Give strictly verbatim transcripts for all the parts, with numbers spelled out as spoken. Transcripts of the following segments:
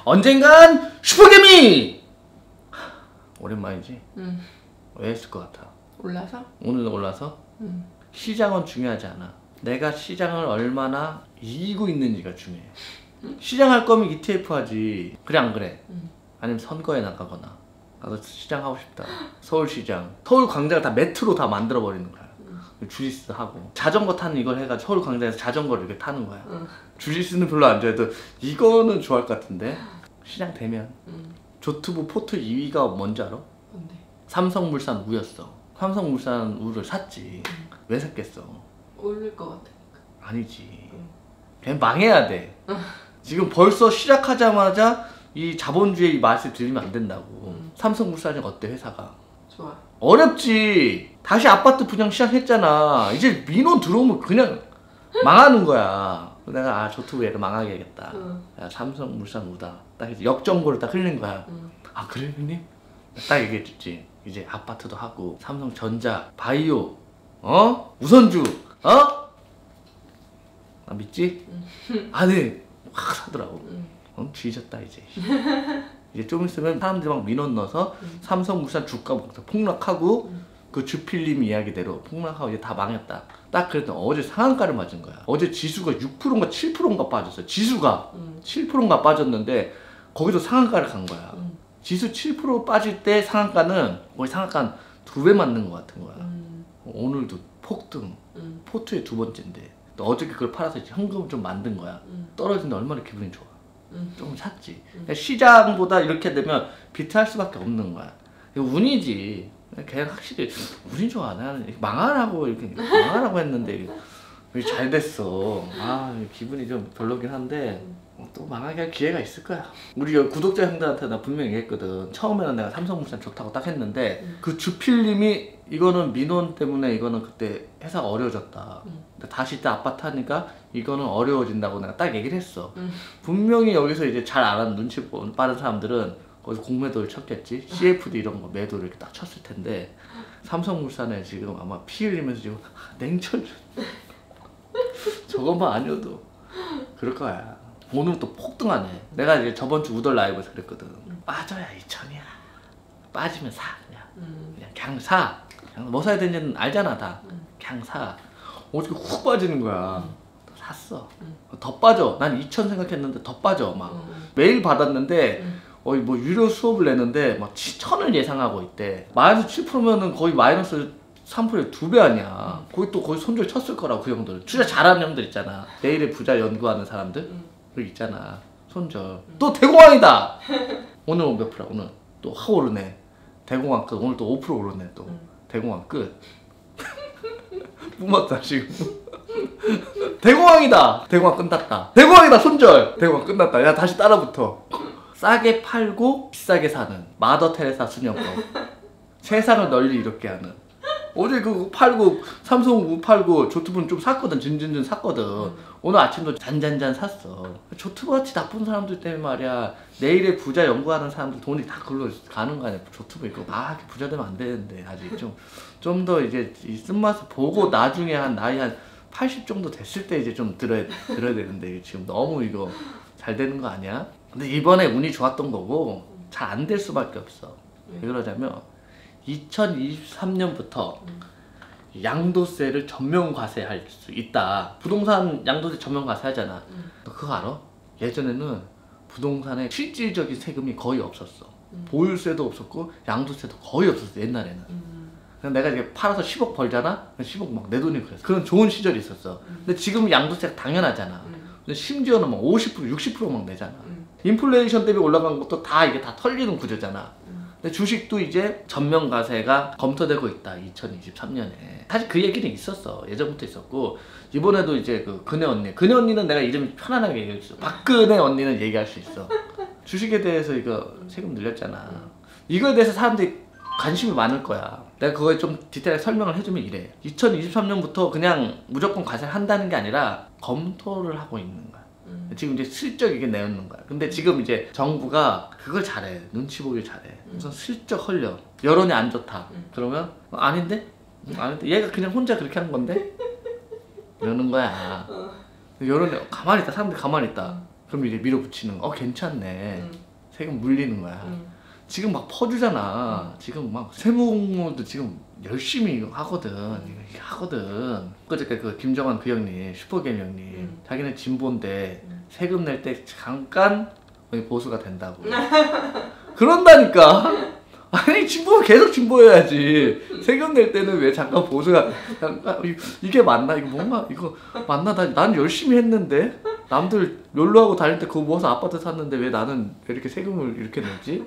언젠간 슈퍼개미! 오랜만이지? 응. 왜 했을 것 같아? 올라서? 오늘 올라서? 응. 시장은 중요하지 않아. 내가 시장을 얼마나 이기고 있는지가 중요해. 응? 시장 할 거면 이티에프 하지. 그래 안 그래? 응. 아니면 선거에 나가거나. 나도 시장 하고 싶다. 서울시장. 서울 광장을 다 매트로 다 만들어 버리는 거야. 응. 주짓수 하고 자전거 타는 이걸 해가지고 서울 광장에서 자전거를 이렇게 타는 거야. 응. 주짓수는 별로 안 좋아해도 이거는 좋아할 것 같은데. 시장 되면 응. 조투부 포트 이 위가 뭔지 알아? 뭔데? 삼성물산 우였어. 삼성물산 우를 샀지. 응. 왜 샀겠어? 올릴 것 같으니까. 아니지. 응. 그냥 망해야 돼. 응. 지금 벌써 시작하자마자 이 자본주의의 맛을 들리면 안 된다고. 응. 삼성물산이 어때 회사가? 좋아. 어렵지. 다시 아파트 분양 시작했잖아. 이제 민원 들어오면 그냥 망하는 거야. 내가 아 조투부 얘를 망하게 해야겠다. 응. 야, 삼성물산 우다. 딱 이제 역정보를 딱 흘린 거야. 응. 아 그래 형님? 딱 얘기해줬지. 이제 아파트도 하고 삼성전자, 바이오, 어? 우선주, 어? 나 믿지? 응. 아 네. 확 사더라고. 응. 어? 뒤졌다 이제. 이제 좀 있으면 사람들이 막 민원 넣어서 응. 삼성물산 주가 폭락하고 응. 그 주필님 이야기대로 폭락하고 이제 다 망했다. 딱 그랬더니 어제 상한가를 맞은 거야. 어제 지수가 육 퍼센트인가 칠 퍼센트인가 빠졌어. 지수가 응. 칠 퍼센트인가 빠졌는데 거기서 상한가를 간 거야. 응. 지수 칠 퍼센트 빠질 때 상한가는 거의 상한가 두 배 맞는 것 같은 거야. 응. 오늘도 폭등. 응. 포트의 두 번째인데 또 어저께 그걸 팔아서 이제 현금을 좀 만든 거야. 응. 떨어지는데 얼마나 기분이 좋아. 응. 조금 샀지. 응. 시장보다 이렇게 되면 비트할 수밖에 없는 거야. 운이지. 걔는 확실히 운이 좋아. 나는 망하라고 이렇게 망하라고 했는데 잘 됐어. 아 기분이 좀 별로긴 한데 또 망하게 할 기회가 있을 거야. 우리 구독자 형들한테 나 분명히 얘기했거든. 처음에는 내가 삼성물산 좋다고 딱 했는데 응. 그 주필님이 이거는 민원 때문에 이거는 그때 회사가 어려워졌다. 응. 근데 다시 또 아파트 하니까 이거는 어려워진다고 내가 딱 얘기를 했어. 응. 분명히 여기서 이제 잘 알아는 눈치 빠른 사람들은 거기서 공매도를 쳤겠지. 씨에프디 이런 거 매도를 이렇게 딱 쳤을 텐데 삼성물산에 지금 아마 피 흘리면서 지금 냉철 저것만 아니어도 그럴 거야. 오늘 또 폭등하네. 내가 이제 저번 주 우덜 라이브에서 그랬거든. 음. 빠져야 이천이야. 빠지면 사 그냥. 음. 그냥 그냥 사. 그냥 뭐 사야 되는지는 알잖아 다. 음. 그냥 사. 어저께 훅 빠지는 거야. 음. 샀어. 음. 더 빠져. 난 이천 생각했는데 더 빠져 막. 음. 메일 받았는데 음. 어이 뭐 유료 수업을 내는데 막 천을 예상하고 있대. 마이너스 칠 퍼센트면은 거의 마이너스 삼 퍼센트 두 배 아니야. 음. 거기 또 거의 손절 쳤을 거라고 그 형들. 투자 잘하는 형들 있잖아. 내일의 부자 연구하는 사람들. 음. 그 있잖아. 손절. 음. 또 대공황이다. 오늘 몇 프로? 오늘 또 확 오르네. 대공황 끝. 오늘 또 오 퍼센트 오르네 또. 음. 대공황 끝. 뿜었다 지금. 대공황이다. 대공황 끝났다. 대공황이다. 손절. 대공황 끝났다. 야 다시 따라붙어. 싸게 팔고 비싸게 사는 마더 테레사 수녀법. 세상을 널리 이롭게 하는. 어제 그 팔고 삼성 우 팔고 조투부는 좀 샀거든. 진진진 샀거든. 음. 오늘 아침도 잔잔잔 샀어. 조투부같이 나쁜 사람들 때문에 말이야. 내일의 부자 연구하는 사람들 돈이 다 그걸로 가는 거 아니야. 조투부 이거 막 부자 되면 안 되는데 아직 좀 좀 더 이제 이 쓴맛을 보고 나중에 한 나이 한 팔십 정도 됐을 때 이제 좀 들어야 들어야 되는데 지금 너무 이거 잘 되는 거 아니야? 근데 이번에 운이 좋았던 거고 잘 안 될 수밖에 없어. 왜 그러냐면 이천이십삼 년부터 음. 양도세를 전면 과세할 수 있다. 부동산 양도세 전면 과세 하잖아. 음. 너 그거 알아? 예전에는 부동산에 실질적인 세금이 거의 없었어. 음. 보유세도 없었고 양도세도 거의 없었어 옛날에는. 음. 내가 이제 팔아서 십억 벌잖아? 십억 막 내 돈이 그랬어. 그런 좋은 시절이 있었어. 음. 근데 지금 양도세가 당연하잖아. 음. 근데 심지어는 막 오십 퍼센트, 육십 퍼센트 막 내잖아. 음. 인플레이션 때문에 올라간 것도 다 이게 다 털리는 구조잖아. 음. 근데 주식도 이제 전면 과세가 검토되고 있다. 이천이십삼 년에. 사실 그 얘기는 있었어. 예전부터 있었고 이번에도 이제 그 그네 언니. 그네 언니는 내가 이름 편안하게 얘기할 수 있어. 박근혜 언니는 얘기할 수 있어. 주식에 대해서 이거 세금 늘렸잖아. 음. 이거에 대해서 사람들이 관심이 많을 거야. 내가 그거에 좀 디테일하게 설명을 해주면 이래. 이천이십삼 년부터 그냥 무조건 과세를 한다는 게 아니라 검토를 하고 있는 거야. 음. 지금 이제 슬쩍 이게 내놓는 거야. 근데 지금 이제 정부가 그걸 잘해. 눈치 보길 잘해. 음. 우선 슬쩍 흘려. 여론이 안 좋다. 음. 그러면 어, 아닌데? 아닌데? 얘가 그냥 혼자 그렇게 한 건데? 이러는 거야. 어. 여론이 가만히 있다. 사람들이 가만히 있다. 그럼 이제 밀어붙이는 거. 어 괜찮네. 음. 세금 물리는 거야. 음. 지금 막 퍼주잖아. 지금 막 세무공무원도 지금 열심히 하거든. 이거 하거든. 그저께 그 김정환 그 형님, 슈퍼게임 형님, 음. 자기는 진보인데 음. 세금 낼 때 잠깐 보수가 된다고. 그런다니까. 아니 진보 계속 진보해야지. 세금 낼 때는 왜 잠깐 보수가 잠깐 이- 이게 맞나? 이거 뭔가 이거 맞나? 난, 난 열심히 했는데 남들 욜로하고 다닐 때 그거 모아서 아파트 샀는데 왜 나는 왜 이렇게 세금을 이렇게 내지?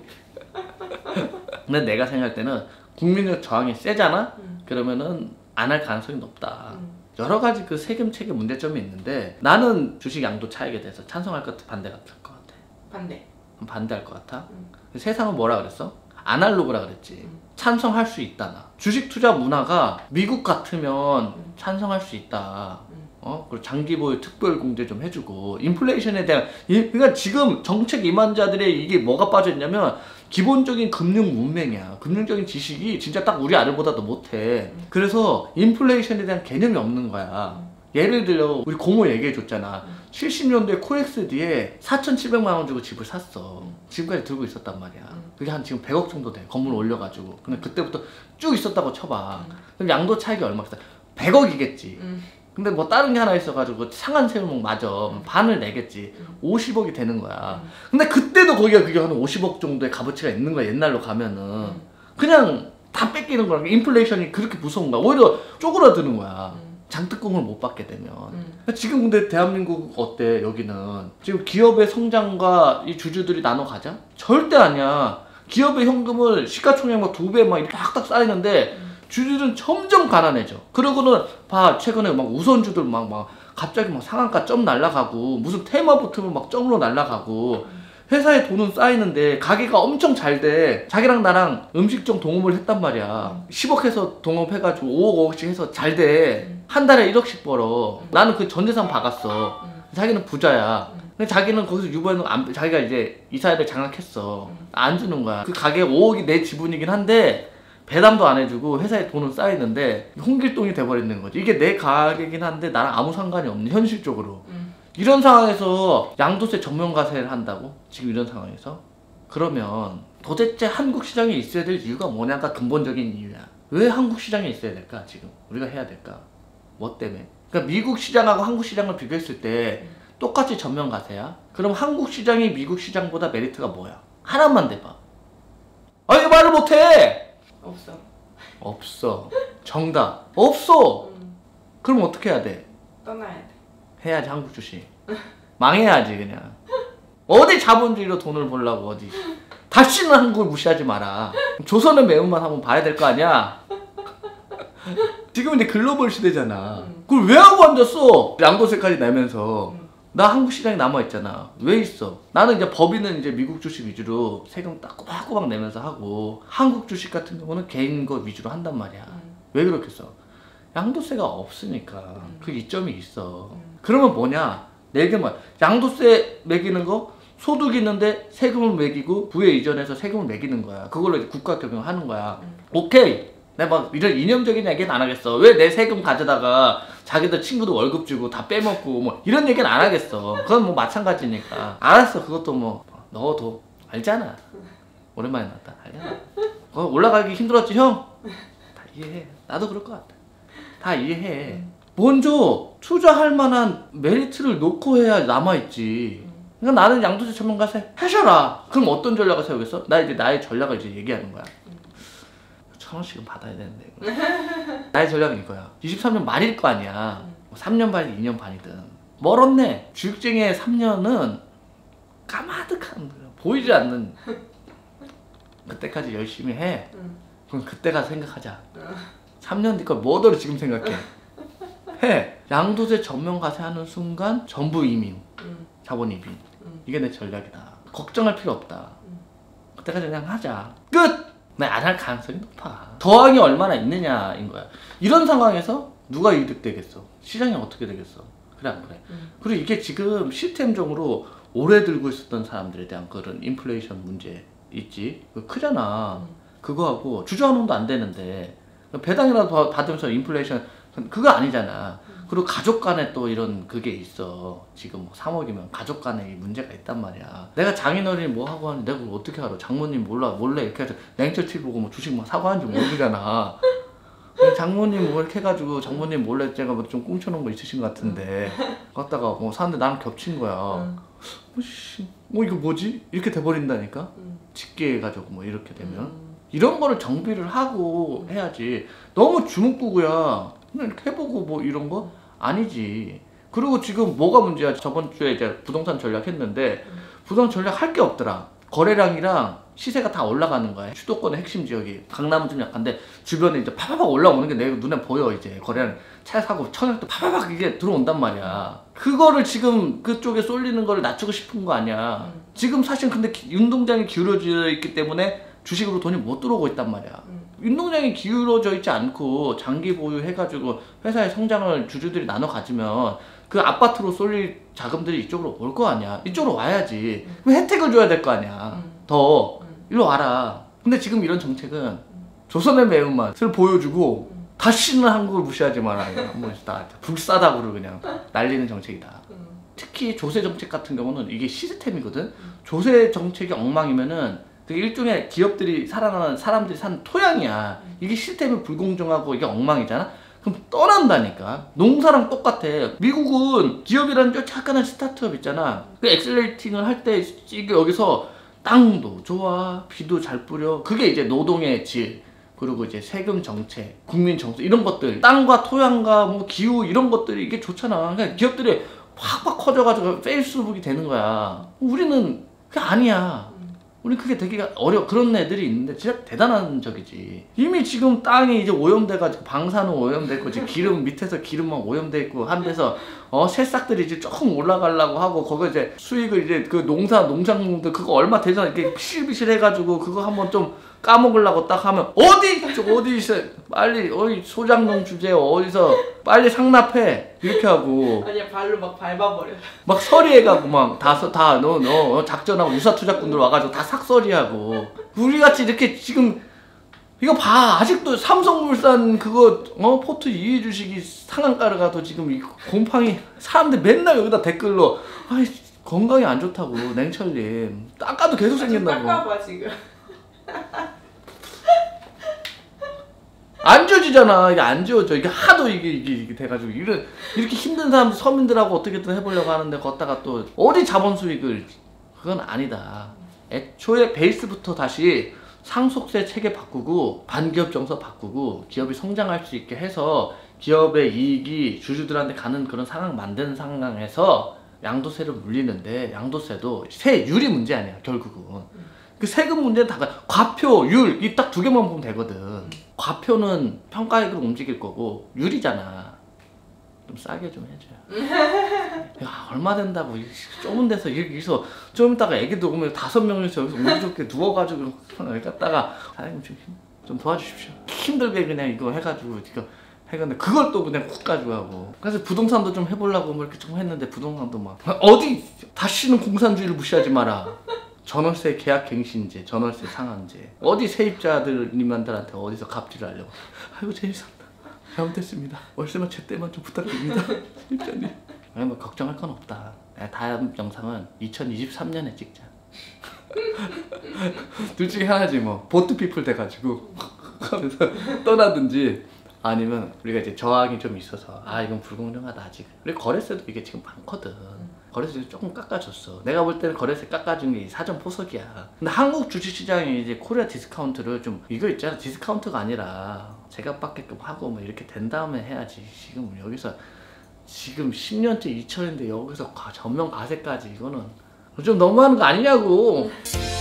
근데 내가 생각할 때는 국민의 저항이 세잖아? 음. 그러면은 안 할 가능성이 높다. 음. 여러 가지 그 세금 체계 문제점이 있는데 나는 주식 양도 차익에 대해서 찬성할 것 같아, 반대 같을 것 같아. 반대. 반대할 것 같아? 음. 세상은 뭐라 그랬어? 아날로그라 그랬지. 음. 찬성할 수 있다 나. 주식 투자 문화가 미국 같으면 음. 찬성할 수 있다. 음. 어? 그리고 장기 보유 특별 공제 좀 해주고 인플레이션에 대한 이- 그러니까 지금 정책 임한자들의 이게 뭐가 빠져 있냐면 기본적인 금융 문맹이야. 금융적인 지식이 진짜 딱 우리 아들보다도 못해. 음. 그래서 인플레이션에 대한 개념이 없는 거야. 음. 예를 들어 우리 고모 얘기해줬잖아. 음. 칠십 년도에 코엑스디에 사천칠백만 원 주고 집을 샀어. 음. 지금까지 들고 있었단 말이야. 음. 그게 한 지금 백억 정도 돼. 건물 올려가지고. 근데 그때부터 쭉 있었다고 쳐봐. 음. 그럼 양도 차익이 얼마겠어? 백억이겠지. 음. 근데 뭐 다른 게 하나 있어가지고 상한 세율목 맞아. 음. 반을 내겠지. 음. 오십억이 되는 거야. 음. 근데 그때도 거기가 그게 한 오십억 정도의 값어치가 있는 거야. 옛날로 가면은. 음. 그냥 다 뺏기는 거야. 인플레이션이 그렇게 무서운 거야. 오히려 쪼그라드는 거야. 음. 장특공을 못 받게 되면. 음. 지금 근데 대한민국 어때? 여기는 지금 기업의 성장과 이 주주들이 나눠 가자? 절대 아니야. 기업의 현금을 시가총액 막 두 배 막 이렇게 확딱 쌓이는데 음. 주주들은 점점 가난해져. 그러고는 봐 최근에 막 우선주들 막 막 갑자기 막 상한가 점 날라가고 무슨 테마 붙으면 막 점으로 날라가고 회사에 돈은 쌓이는데 가게가 엄청 잘 돼. 자기랑 나랑 음식점 동업을 했단 말이야. 음. 십억 해서 동업해가지고 오억 오억씩 해서 잘 돼. 음. 한 달에 일억씩 벌어. 음. 나는 그 전 재산 박았어. 음. 자기는 부자야. 음. 근데 자기는 거기서 유보해놓은 안, 자기가 이제 이사회를 장악했어. 음. 안 주는 거야. 그 가게 오억이 내 지분이긴 한데 배담도 안 해주고 회사에 돈은 쌓이는데 홍길동이 돼버리는 거지. 이게 내 가게긴 한데 나랑 아무 상관이 없는 현실적으로. 음. 이런 상황에서 양도세 전면과세를 한다고? 지금 이런 상황에서? 그러면 도대체 한국 시장에 있어야 될 이유가 뭐냐가 근본적인 이유야. 왜 한국 시장에 있어야 될까 지금? 우리가 해야 될까? 뭐 때문에? 그러니까 미국 시장하고 한국 시장을 비교했을 때 똑같이 전면과세야? 그럼 한국 시장이 미국 시장보다 메리트가 뭐야? 하나만 대봐. 아 이거 말을 못해! 없어. 없어. 정답. 없어! 음. 그럼 어떻게 해야 돼? 떠나야 돼. 해야지 한국 주식. 망해야지 그냥. 어디 자본주의로 돈을 벌라고 어디. 다시는 한국을 무시하지 마라. 조선의 매운맛 한번 봐야 될 거 아니야? 지금 이제 글로벌 시대잖아. 음. 그걸 왜 하고 앉았어? 양도세까지 내면서. 음. 나 한국 시장에 남아있잖아. 왜 있어? 나는 이제 법인은 이제 미국 주식 위주로 세금 딱 꼬박꼬박 내면서 하고 한국 주식 같은 경우는 개인 거 위주로 한단 말이야. 음. 왜 그렇겠어? 양도세가 없으니까 음. 그 이점이 있어. 음. 그러면 뭐냐? 내게 뭐 양도세 매기는 거 소득 있는데 세금을 매기고 부에 이전해서 세금을 매기는 거야. 그걸로 이제 국가 경영하는 거야. 음. 오케이. 내가 막 이런 이념적인 얘기는 안 하겠어. 왜 내 세금 가져다가 자기들 친구들 월급 주고 다 빼먹고 뭐 이런 얘기는 안 하겠어. 그건 뭐 마찬가지니까. 알았어. 그것도 뭐 넣어도 알잖아. 오랜만에 나왔다. 알잖아. 어, 올라가기 힘들었지 형? 다 이해해. 나도 그럴 것 같아. 다 이해해. 먼저 투자할 만한 메리트를 놓고 해야 남아있지. 그러니까 나는 양도세 전면과세 하셔라. 그럼 어떤 전략을 세우겠어? 나 이제 나의 전략을 이제 얘기하는 거야. 천 원씩은 받아야 되는데 이거. 나의 전략은 이거야. 이십삼 년 말일 거 아니야. 뭐 삼 년 반이든 이 년 반이든 멀었네. 주식쟁이의 삼 년은 까마득한 거야. 보이지 않는. 그때까지 열심히 해. 음. 그럼 그때 가서 생각하자. 삼 년 뒤 걸 뭐더러 지금 생각해. 해. 양도세 전면과세 하는 순간 전부 이민. 음. 자본 이민. 음. 이게 내 전략이다. 걱정할 필요 없다. 음. 그때까지 그냥 하자. 끝! 나 안 할 가능성이 높아. 저항이 얼마나 있느냐인 거야. 이런 상황에서 누가 이득되겠어? 시장이 어떻게 되겠어? 그래 안 그래? 음. 그리고 이게 지금 시스템적으로 오래 들고 있었던 사람들에 대한 그런 인플레이션 문제 있지? 그거 크잖아. 음. 그거하고 주저앉으면 안 되는데 배당이라도 받으면서 인플레이션 그거 아니잖아. 그리고 가족 간에 또 이런 그게 있어. 지금 뭐 삼억이면 가족 간에 이 문제가 있단 말이야. 내가 장인어른이 뭐 하고 하는데 내가 그걸 어떻게 알아? 장모님 몰라 몰래 이렇게 해서 냉철 티비 보고 뭐 주식 막 사고 하는지 모르잖아. 장모님 뭐 이렇게 해가지고 장모님 몰래 제가 뭐 좀 꽁쳐놓은 거 있으신 것 같은데 갔다가 뭐 사는데 나랑 겹친 거야. 응. 뭐, 씨, 뭐 이거 뭐지? 이렇게 돼버린다니까? 응. 직계 해가지고 뭐 이렇게 되면 음. 이런 거를 정비를 하고 해야지. 너무 주먹구구야. 그냥 이렇게 해보고 뭐 이런 거 아니지. 그리고 지금 뭐가 문제야? 저번 주에 이제 부동산 전략 했는데 부동산 전략 할 게 없더라. 거래량이랑 시세가 다 올라가는 거야. 수도권의 핵심 지역이. 강남은 좀 약한데 주변에 이제 파파박 올라오는 게 내 눈에 보여. 이제 거래량 차 사고 천역도 파파박 이게 들어온단 말이야. 그거를 지금 그쪽에 쏠리는 거를 낮추고 싶은 거 아니야. 음. 지금 사실 근데 기, 운동장이 기울어져 있기 때문에 주식으로 돈이 못 들어오고 있단 말이야. 음. 운동장이 기울어져 있지 않고 장기 보유해가지고 회사의 성장을 주주들이 나눠 가지면 그 아파트로 쏠릴 자금들이 이쪽으로 올 거 아니야. 이쪽으로 와야지. 그럼 혜택을 줘야 될 거 아니야. 음. 더 음. 일로 와라. 근데 지금 이런 정책은 조선의 매운맛을 보여주고 음. 다시는 한국을 무시하지 마라. 뭐 다 불싸다구를 그냥 날리는 정책이다. 음. 특히 조세 정책 같은 경우는 이게 시스템이거든. 조세 정책이 엉망이면은 되게 일종의 기업들이 살아나는 사람들이 사는 토양이야. 이게 시스템이 불공정하고 이게 엉망이잖아. 그럼 떠난다니까. 농사랑 똑같아. 미국은 기업이라는 좀 착한한 스타트업 있잖아. 그 엑셀레이팅을 할 때 여기서 땅도 좋아, 비도 잘 뿌려. 그게 이제 노동의 질, 그리고 이제 세금 정책, 국민 정책 이런 것들, 땅과 토양과 뭐 기후 이런 것들이 이게 좋잖아. 그러니까 기업들이 확확 커져가지고 페이스북이 되는 거야. 우리는 그게 아니야. 우리 그게 되게 어려. 그런 애들이 있는데 진짜 대단한 적이지. 이미 지금 땅이 이제 오염돼가지고 방사능 오염됐고 지금 기름 밑에서 기름만 오염돼 있고 한 데서 어 새싹들이 이제 조금 올라가려고 하고 거기 이제 수익을 이제 그 농사 농작물들 그거 얼마 되잖아. 이렇게 비실비실 해가지고 그거 한번 좀 까먹으려고 딱 하면 어디 저 어디 있어 빨리 어디 소장농 주제 어디서 빨리 상납해 이렇게 하고 아니야 발로 막 밟아버려. 막 서리해가고 막 다다너 너 작전하고 유사 투자꾼들 와가지고 다 삭서리하고 우리 같이 이렇게 지금 이거 봐 아직도 삼성물산 그거 어 포트 이해 주식이 상한가를 가도 지금 이 곰팡이 사람들 맨날 여기다 댓글로 아이 건강에 안 좋다고 냉철님 닦아도 계속 생긴다고. 닦아봐 지금. 안 지워지잖아. 이게 안 지워져. 이게 하도 이게 이게, 이게 돼가지고 이런 이렇게 힘든 사람들 서민들하고 어떻게든 해보려고 하는데 걷다가 또 어디 자본 수익을 그건 아니다. 애초에 베이스부터 다시 상속세 체계 바꾸고 반기업 정서 바꾸고 기업이 성장할 수 있게 해서 기업의 이익이 주주들한테 가는 그런 상황 만드는 상황에서 양도세를 물리는데 양도세도 세율이 문제 아니야 결국은. 그 세금 문제는 다 과표, 율 이 딱 두 개만 보면 되거든. 과표는 평가액으로 움직일 거고 율이잖아. 좀 싸게 좀 해줘요. 야 얼마 된다고 좁은 데서 여기서 좀 이따가 애기도 오면 다섯 명이서 여기서 우리 좋게 누워가지고 여기 갔다가 사장님 좀, 좀 도와주십시오. 힘들게 그냥 이거 해가지고 이거 해가는데 그걸 또 그냥 훅 가지고 하고. 그래서 부동산도 좀 해보려고 뭐 이렇게 좀 했는데 부동산도 막 어디 다시는 공산주의를 무시하지 마라. 전월세 계약갱신제, 전월세 상한제. 어디 세입자들님들한테 어디서 갑질을 하려고. 아이고 재밌었다. 잘못했습니다. 월세만 제때만 좀 부탁드립니다. 세입자님. 아니 뭐 걱정할 건 없다. 다음 영상은 이천이십삼 년에 찍자. 둘 중에 하나지 뭐. 보트피플 돼가지고 하면서 떠나든지 아니면 우리가 이제 저항이 좀 있어서 아 이건 불공정하다 아직. 그리고 거래세도 이게 지금 많거든. 거래세 조금 깎아줬어. 내가 볼 때는 거래세 깎아준 게 사전 포석이야. 근데 한국 주식시장이 이제 코리아 디스카운트를 좀 이거 있잖아. 디스카운트가 아니라 제값받게끔 하고 뭐 이렇게 된 다음에 해야지. 지금 여기서 지금 십 년째 이천인데 여기서 전면 가세까지 이거는 좀 너무하는 거 아니냐고.